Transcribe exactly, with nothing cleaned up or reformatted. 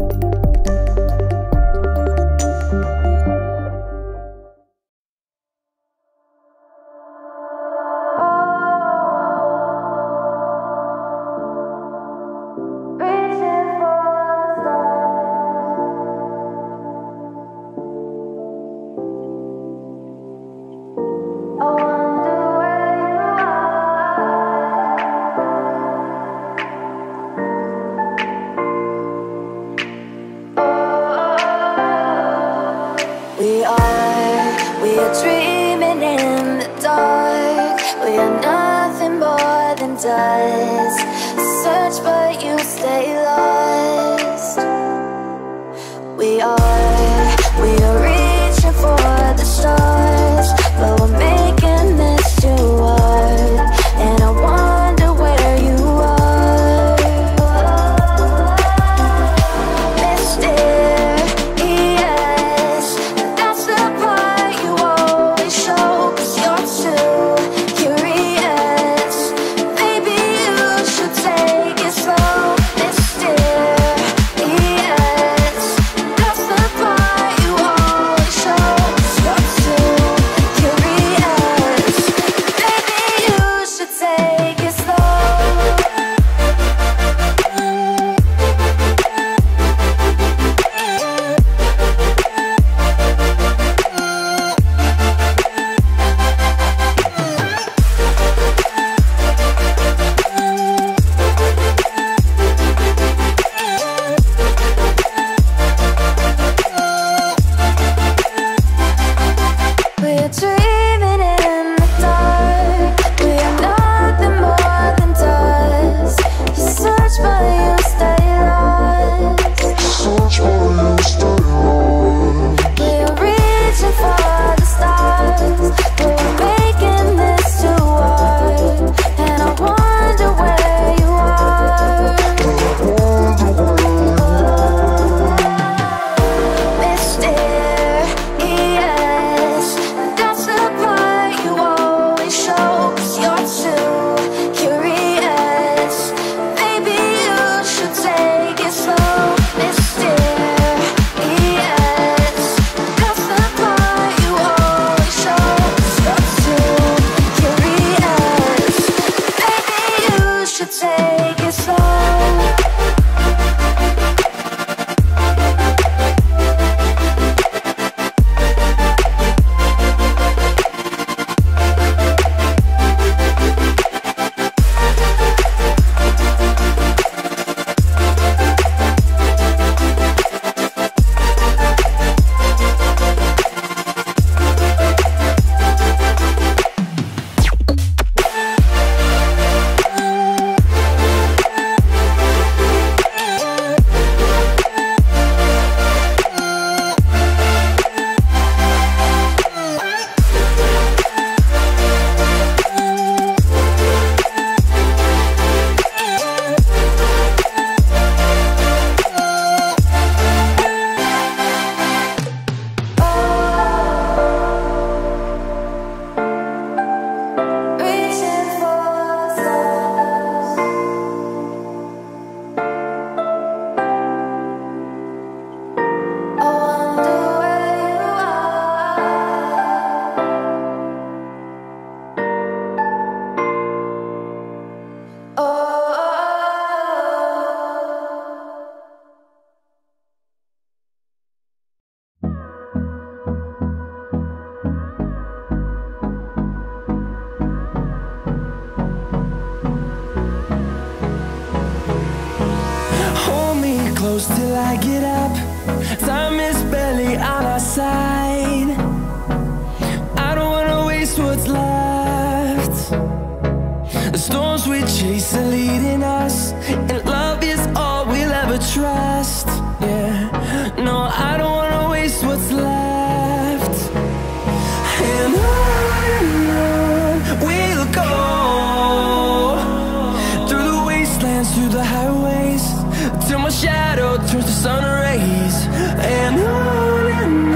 Does search but you stay lost. We are, we are reaching for the stars, but we're making this too hard. And I wonder where you are, mysterious. That's the part you always show, 'cause you're too curious. Maybe you should take it slow, mysterious. That's the part you always show, 'cause you're too curious. Maybe you should take it slow. We're dreaming in the dark. We are nothing more than dust. You search but you stay lost. We are reaching for the stars, but we're making this too hard. And I wonder where you are, mysterious. That's the part you always show, 'cause you're too curious. Maybe you should take it slow, mysterious. That's the part you always show, 'cause you're too curious. Maybe you should take it slow. Reaching for stars. I wonder where you are. Oh. Hold me close till I get up. Time is barely on our side. I don't wanna waste what's left. The storms we chase are leading us, and love is all we'll ever trust. Yeah, no, I don't wanna waste what's left. And on and on we'll go, through the wastelands, through the highways, till my shadow turns to sun rays. And on and